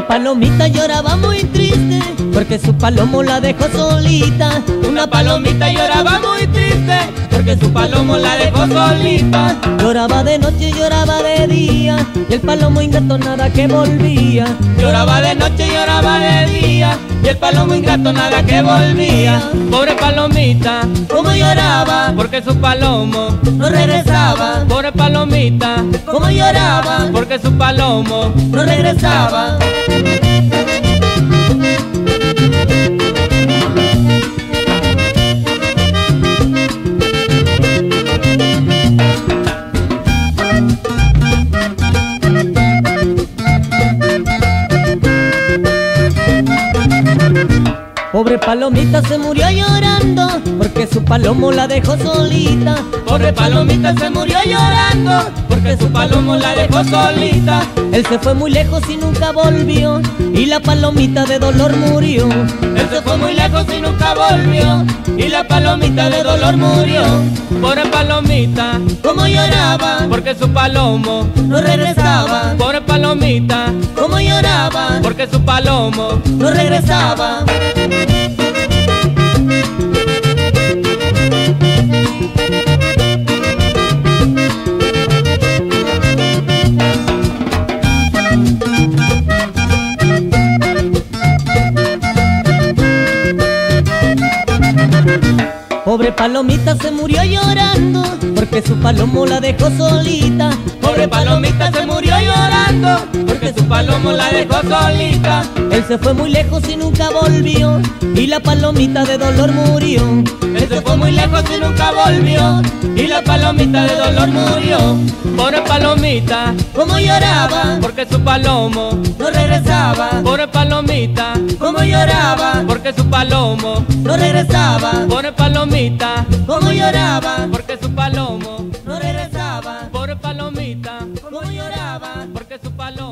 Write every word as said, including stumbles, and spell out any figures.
Una palomita lloraba muy triste porque su palomo la dejó solita. Una palomita lloraba muy triste porque su palomo la dejó solita. Lloraba de noche, lloraba de día y el palomo ingrato nada que volvía. Lloraba de noche, lloraba de día y el palomo ingrato nada que volvía. Pobre palomita, Como lloraba porque su palomo no regresaba. Pobre palomita, Como lloraba porque su palomo no regresaba. Pobre palomita se murió llorando porque su palomo la dejó solita. Pobre palomita se murió llorando porque su palomo la dejó solita. Él se fue muy lejos y nunca volvió y la palomita de dolor murió. Él se fue muy lejos y nunca volvió y la palomita de dolor murió. Pobre palomita, Como lloraba porque su palomo no regresaba. Pobre palomita, Como lloraba porque su palomo no regresaba. Pobre palomita se murió llorando porque su palomo la dejó solita. Pobre palomita se murió llorando porque su palomo la dejó solita. Él se fue muy lejos y nunca volvió y la palomita de dolor murió. Él se fue muy lejos y nunca volvió y la palomita de dolor murió. Pobre palomita, Como lloraba porque su palomo no regresaba. Pobre palomita, Como lloraba porque su palomo no regresaba. Pobre palomita, Como lloraba porque su palomo no regresaba. Pobre palomita, Como lloraba porque su palomo